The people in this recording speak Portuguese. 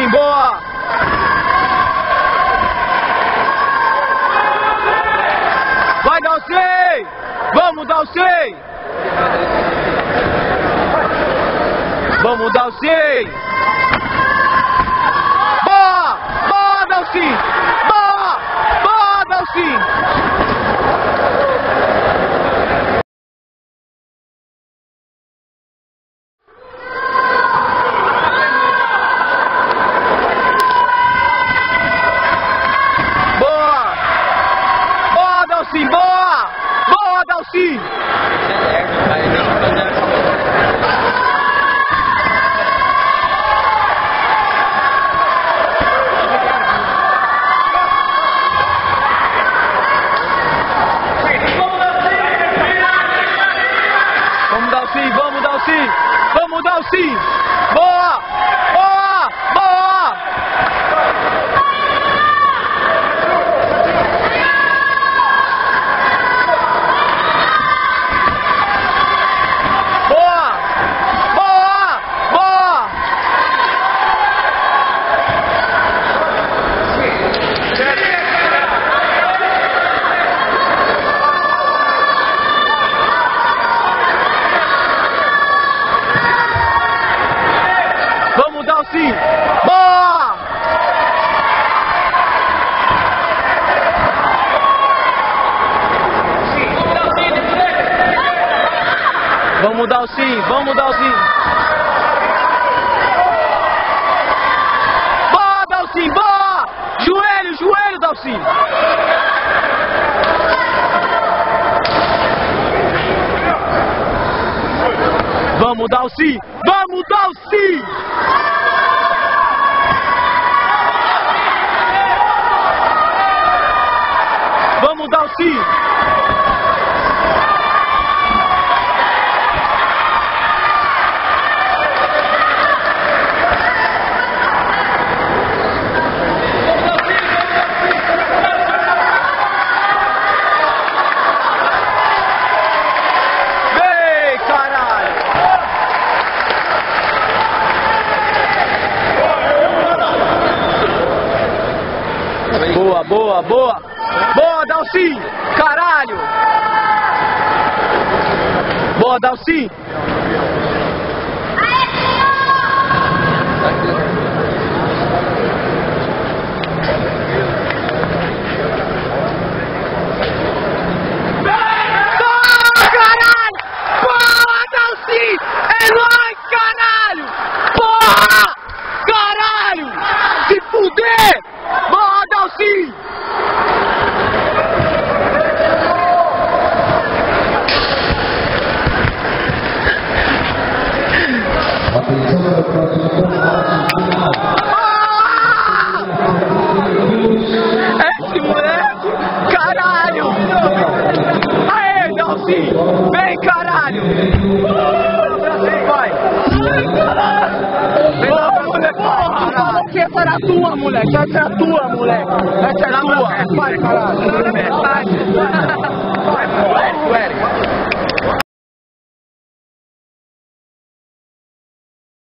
Dalcin, boa! Vai, Dalcin! Vamos, Dalcin! Vamos, Dalcin! Boa! Boa, Dalcin! Boa! Boa, Dalcin! Boa! Boa, Dalcin! Boa! Boa, Dalcin! Vamos, Dalcin! Vamos, Dalcin! Boa! Boa! Boa! Boa! Boa! Boa! Vamos, Dalcin! Boa! Vamos, Dalcin! Vamos, Dalcin! Boa, Dalcin! Boa! Joelho, joelho, Dalcin! Vamos, Dalcin! Vamos, Dalcin! Vamos, Dalcin! Vem, caralho! Boa, boa, boa! Boa, Dalcin! Caralho! Boa, Dalcin! Caralho! Boa, Dalcin! É nóis, caralho! Porra! Caralho! Se fuder! Boa, Dalcin! Esse moleque! Caralho! Aê, Dalcin! Vem, caralho! Vai! Vem, moleque! Porra! Essa era a tua, moleque! Essa é a tua, moleque! Essa é a tua! Vai, caralho! Vai, Eric!